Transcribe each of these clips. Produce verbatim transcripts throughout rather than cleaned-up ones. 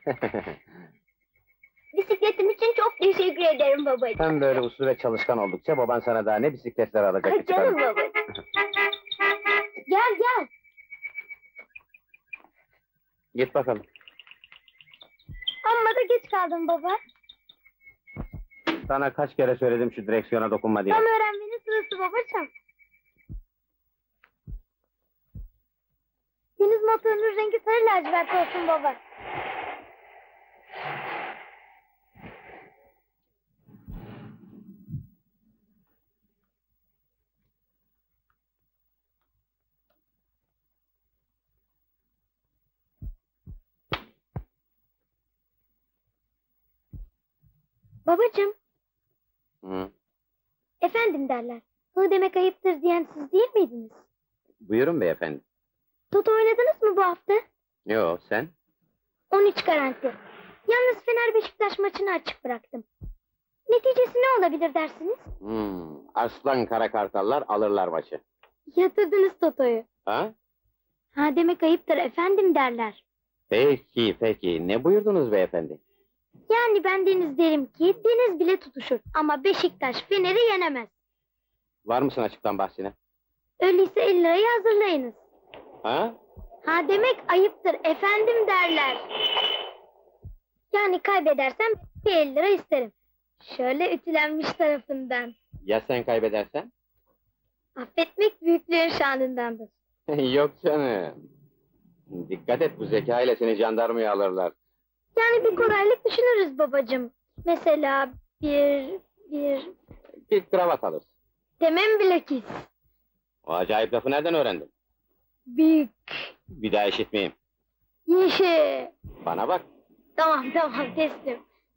Bisikletim için çok teşekkür ederim babacığım. Sen böyle uslu ve çalışkan oldukça baban sana daha ne bisikletler alacak Ay ki canım çıkarım. babacığım. Gel gel. Git bakalım. Amma da geç kaldın baba. Sana kaç kere söyledim şu direksiyona dokunma diye. Tam öğrenmenin sırası babacığım. Deniz motorunun rengi sarı lacivert olsun baba. Babacığım, Hı. efendim derler. Hı demek ayıptır diyen siz değil miydiniz? Buyurun beyefendi. Toto oynadınız mı bu hafta? Yo, sen? on üç garanti. Yalnız Fener Beşiktaş maçını açık bıraktım. Neticesi ne olabilir dersiniz? Hmm. Aslan kara kartallar alırlar maçı. Yatırdınız Toto'yu. Ha? Ha demek ayıptır efendim derler. Peki, peki. Ne buyurdunuz beyefendi? Yani ben Deniz derim ki Deniz bile tutuşur ama Beşiktaş Fener'i yenemez. Var mısın açıktan bahsine? Öyleyse elli lirayı hazırlayınız. Ha? Ha demek ayıptır efendim derler. Yani kaybedersem bir elli lira isterim. Şöyle ütülenmiş tarafından. Ya sen kaybedersen? Affetmek büyüklüğün şanındandır. Yok canım. Dikkat et, bu zeka ile seni jandarmaya alırlar. Yani bir kolaylık düşünürüz babacığım. Mesela bir, bir... Bir kravat alırsın. Demem bilakis. O acayip lafı nereden öğrendin? Büyük. Bir daha işitmeyeyim. Yeşil. Bana bak. Tamam tamam teslim.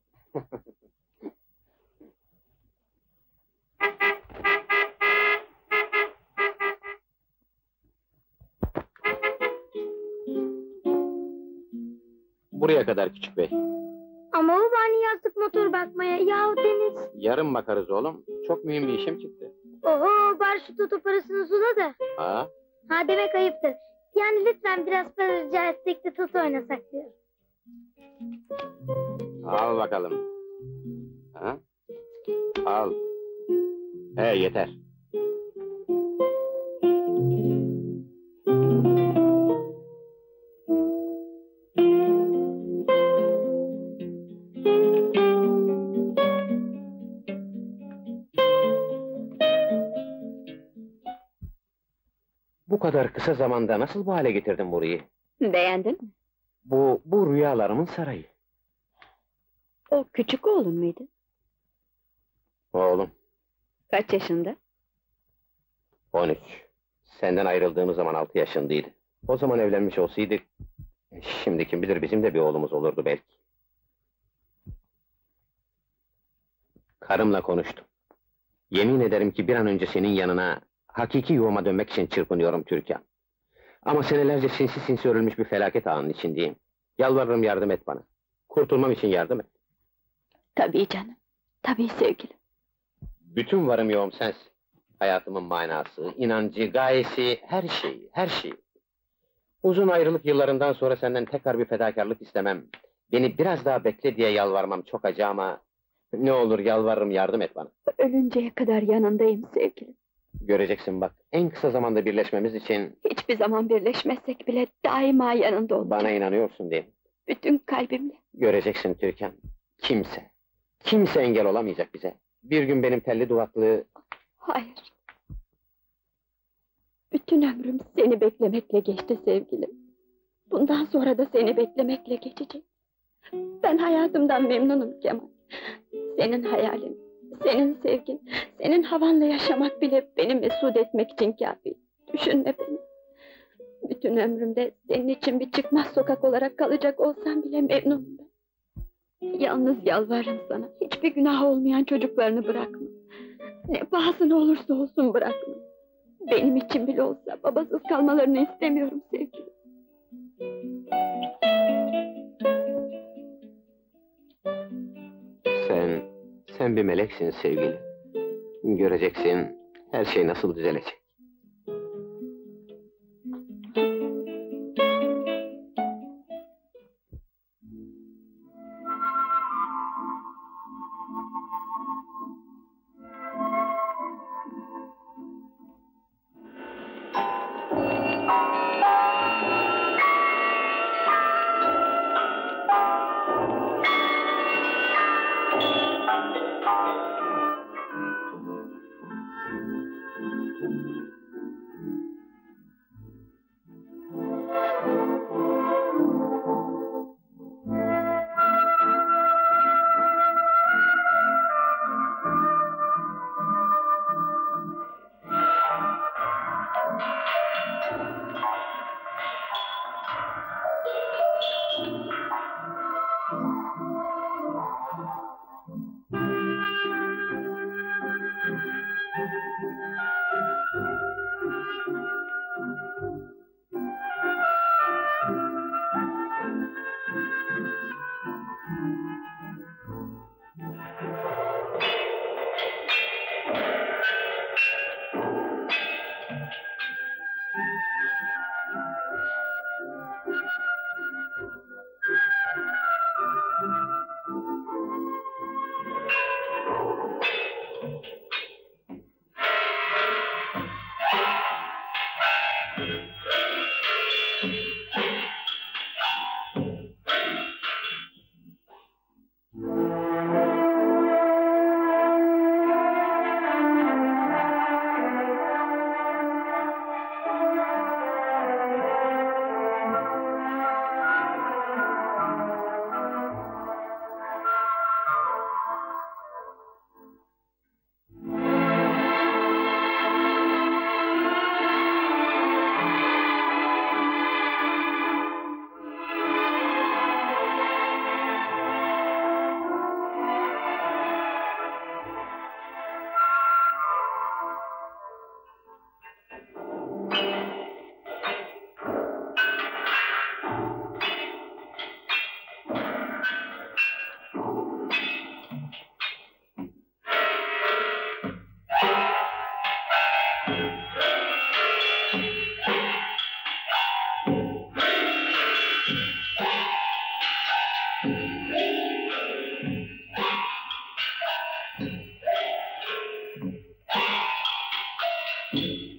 Buraya kadar küçük bey. Ama o bani yazdık motor bakmaya. Yahu Deniz. Yarın bakarız oğlum. Çok mühim bir işim çıktı. Oho bari şu Toto parasını zula da. Ha? Ha demek ayıptır. Yani lütfen biraz para rica etsek de Toto oynasak diyorum. Al bakalım. Ha? Al. He, yeter. Bu kadar kısa zamanda nasıl bu hale getirdin burayı? Beğendin mi? Bu, bu rüyalarımın sarayı. O küçük oğlun muydu? Oğlum, Kaç yaşında? on üç. Senden ayrıldığımız zaman altı yaşındaydı. O zaman evlenmiş olsaydık, şimdi kim bilir bizim de bir oğlumuz olurdu belki. Karımla konuştum. Yemin ederim ki bir an önce senin yanına, hakiki yuvama dönmek için çırpınıyorum Türkan. Ama senelerce sinsi sinsi örülmüş bir felaket ağının içindeyim. Yalvarırım, yardım et bana. Kurtulmam için yardım et. Tabii canım. Tabii sevgilim. Bütün varım yoğum sensin. Hayatımın manası, inancı, gayesi, her şeyi, her şeyi. Uzun ayrılık yıllarından sonra senden tekrar bir fedakarlık istemem. Beni biraz daha bekle diye yalvarmam çok acı ama... Ne olur yalvarırım, yardım et bana. Ölünceye kadar yanındayım sevgilim. Göreceksin bak, en kısa zamanda birleşmemiz için... Hiçbir zaman birleşmezsek bile daima yanında olacağım. Bana inanıyorsun değil mi? Bütün kalbimle. Göreceksin Türkan, kimse, kimse engel olamayacak bize. Bir gün benim telli duvaklı... Hayır. Bütün ömrüm seni beklemekle geçti sevgilim. Bundan sonra da seni beklemekle geçecek. Ben hayatımdan memnunum Kemal. Senin hayalin, senin sevgin, senin havanla yaşamak bile beni mesut etmek için kafi. Düşünme beni. Bütün ömrümde senin için bir çıkmaz sokak olarak kalacak olsam bile memnunum ben. Yalnız yalvarırım sana, hiçbir günah olmayan çocuklarını bırakma. Ne pahasına olursa olsun bırakma. Benim için bile olsa babasız kalmalarını istemiyorum sevgilim. Sen, sen bir meleksin sevgili. Göreceksin, her şey nasıl düzelecek. Kemal.